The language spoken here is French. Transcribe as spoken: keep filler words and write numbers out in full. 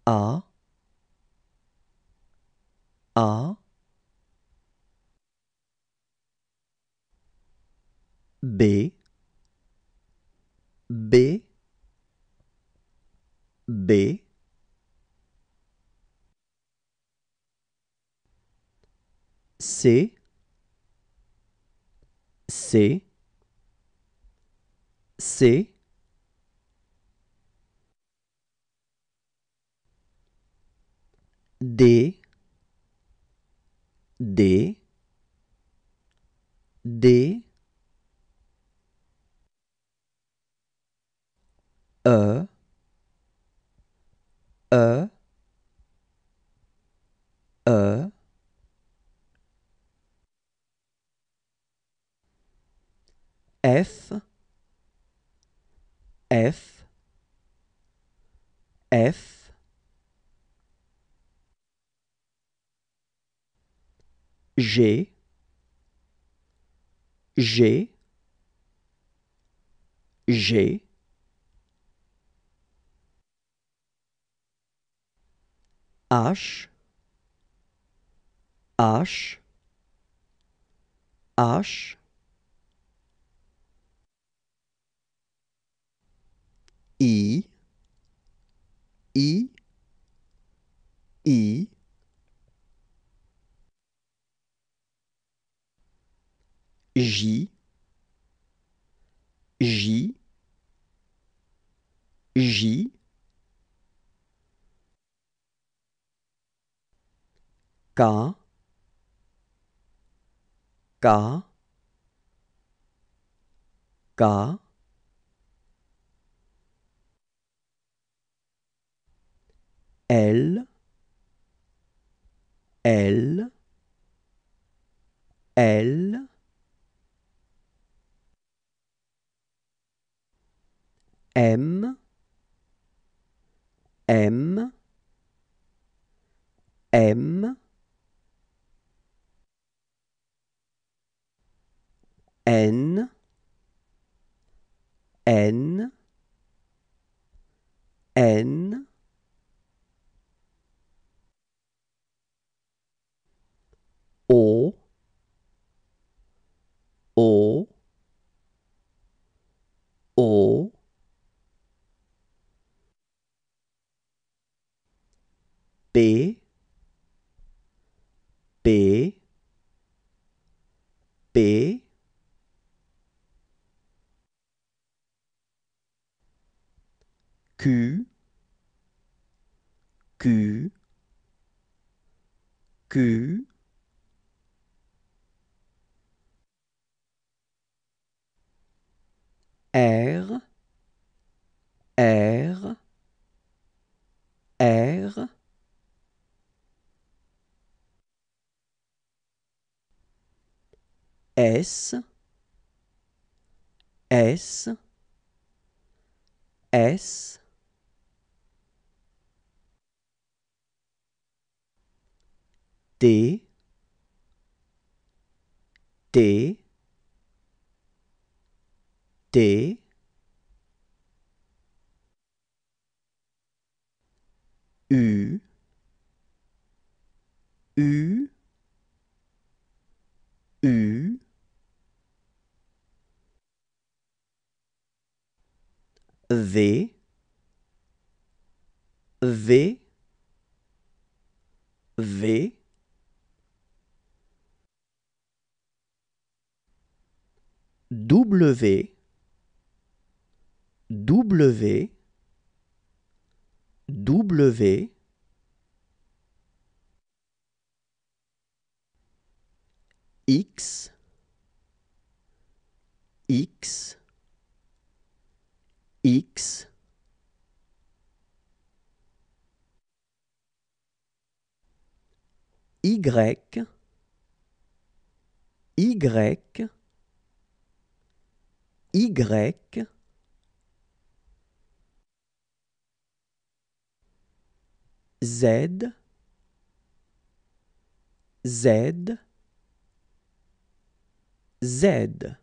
A, A, B, B, B, C, C, C, D, D, D, E, E, E, F, F, F, G, G, G, H, H, H, I, I, I, J, J, J, K, K, K, L, L, L, M, M, M, N, N, N, O, O, O, P, P, P, Q, Q, Q, R, R, R, S, S, S, T, T, T, U, U, U, V, V, V, W, W, W, X, X, X, Y, Y, Y, Z, Z, Z.